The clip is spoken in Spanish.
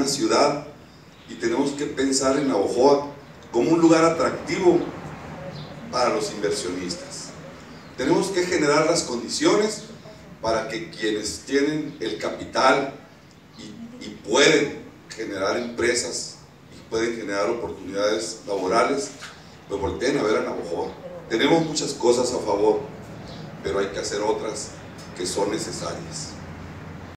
una ciudad y tenemos que pensar en Navojoa como un lugar atractivo para los inversionistas. Tenemos que generar las condiciones para que quienes tienen el capital y pueden generar empresas y pueden generar oportunidades laborales, lo volteen a ver a Navojoa. Tenemos muchas cosas a favor, pero hay que hacer otras que son necesarias.